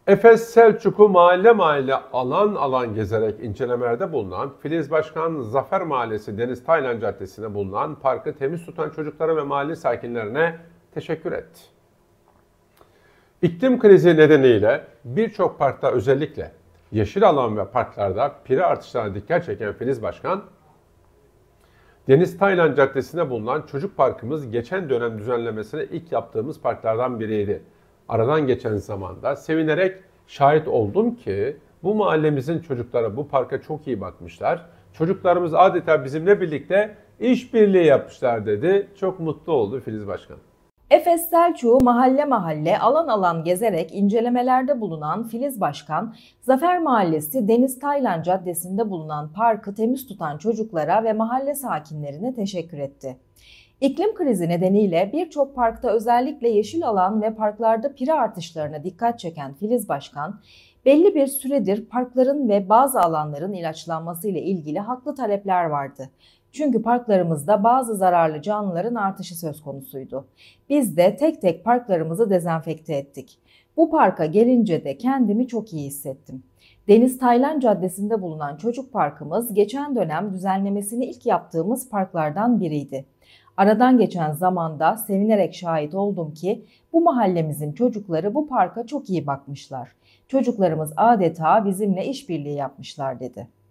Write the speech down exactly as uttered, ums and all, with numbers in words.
Efes Selçuk'u mahalle mahalle alan alan gezerek incelemelerde bulunan Filiz Başkan Zafer Mahallesi Deniz Taylan Caddesi'nde bulunan parkı temiz tutan çocuklara ve mahalle sakinlerine teşekkür etti. İklim krizi nedeniyle birçok parkta özellikle yeşil alan ve parklarda piri artışlarına dikkat çeken Filiz Başkan, Deniz Taylan Caddesi'nde bulunan çocuk parkımız geçen dönem düzenlemesine ilk yaptığımız parklardan biriydi. Aradan geçen zamanda sevinerek şahit oldum ki bu mahallemizin çocukları bu parka çok iyi bakmışlar. Çocuklarımız adeta bizimle birlikte işbirliği yapmışlar dedi. Çok mutlu oldu Filiz Başkan. Efes Selçuk'u mahalle mahalle alan alan gezerek incelemelerde bulunan Filiz Başkan, Zafer Mahallesi Deniz Taylan Caddesi'nde bulunan parkı temiz tutan çocuklara ve mahalle sakinlerine teşekkür etti. İklim krizi nedeniyle birçok parkta özellikle yeşil alan ve parklarda piri artışlarına dikkat çeken Filiz Başkan, belli bir süredir parkların ve bazı alanların ilaçlanması ile ilgili haklı talepler vardı. Çünkü parklarımızda bazı zararlı canlıların artışı söz konusuydu. Biz de tek tek parklarımızı dezenfekte ettik. Bu parka gelince de kendimi çok iyi hissettim. Deniz Taylan Caddesi'nde bulunan çocuk parkımız geçen dönem düzenlemesini ilk yaptığımız parklardan biriydi. Aradan geçen zamanda sevinerek şahit oldum ki bu mahallemizin çocukları bu parka çok iyi bakmışlar. Çocuklarımız adeta bizimle işbirliği yapmışlar dedi.